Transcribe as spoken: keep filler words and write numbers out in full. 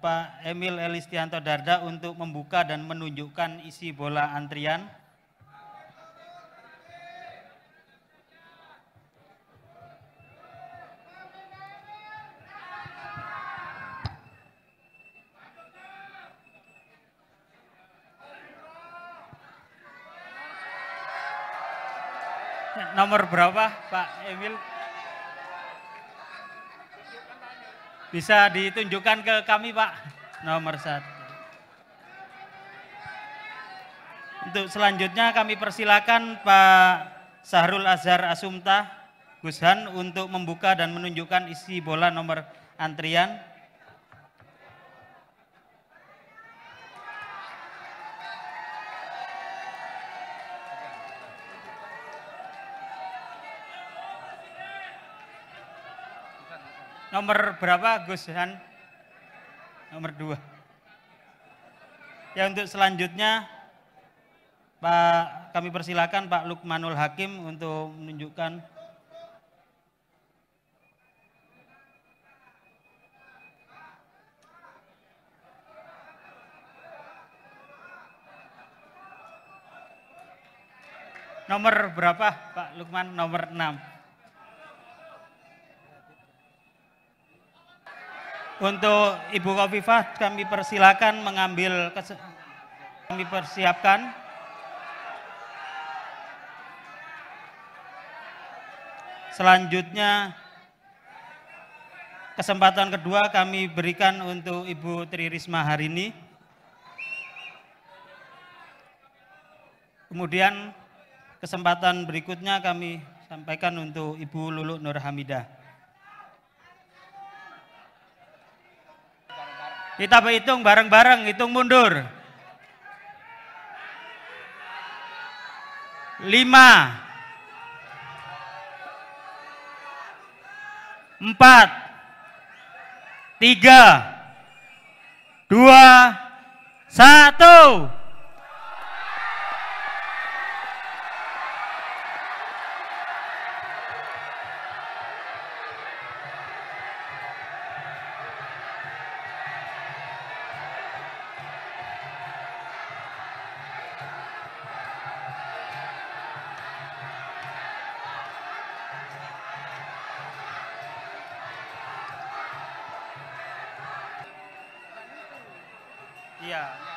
Bapak Emil Elistianto Darda untuk membuka dan menunjukkan isi bola antrian. Nomor berapa Pak Emil? Bisa ditunjukkan ke kami Pak, nomor satu. Untuk selanjutnya kami persilakan Pak Sahrul Azhar Asumta Gushan untuk membuka dan menunjukkan isi bola nomor antrian. Nomor berapa Gus Han? Nomor dua. Ya, untuk selanjutnya Pak, kami persilakan Pak Lukmanul Hakim untuk menunjukkan. Nomor berapa Pak Lukman? Nomor enam. Untuk Ibu Khofifah kami persilakan mengambil, kami persiapkan. Selanjutnya kesempatan kedua kami berikan untuk Ibu Tri Risma Harini. Kemudian kesempatan berikutnya kami sampaikan untuk Ibu Lulu Nur Hamidah. Kita berhitung bareng-bareng, hitung mundur. Lima, empat, tiga, dua, satu. Iya.